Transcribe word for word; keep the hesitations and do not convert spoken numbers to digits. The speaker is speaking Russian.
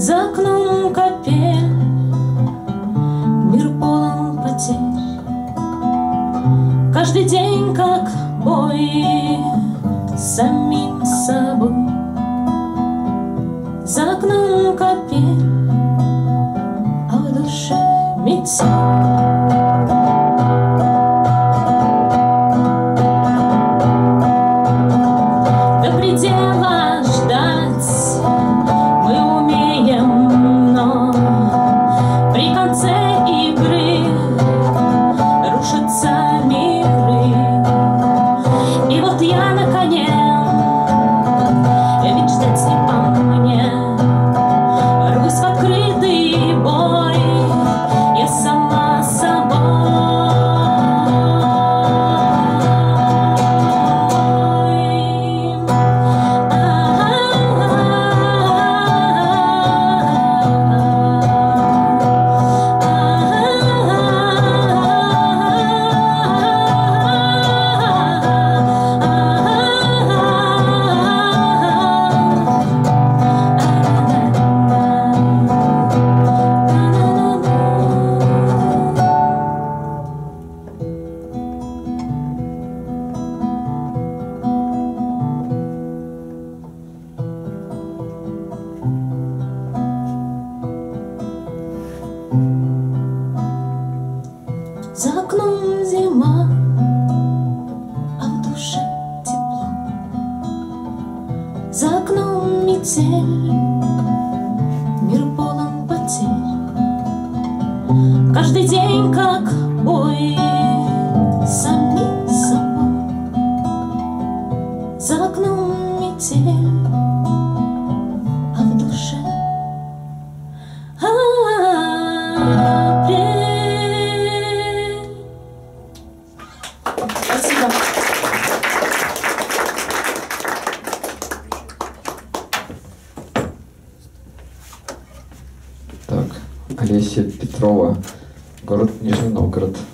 За окном капель, мир полон потерь. Каждый день как бой с самим собой. За окном капель, а в душе метель. За окном зима, а в душе тепло. За окном метель, мир полон потерь. Каждый день как бой с самим собой. За окном метель, а в душе апрель. Спасибо. Так, Олеся Петрова, город Нижний Новгород.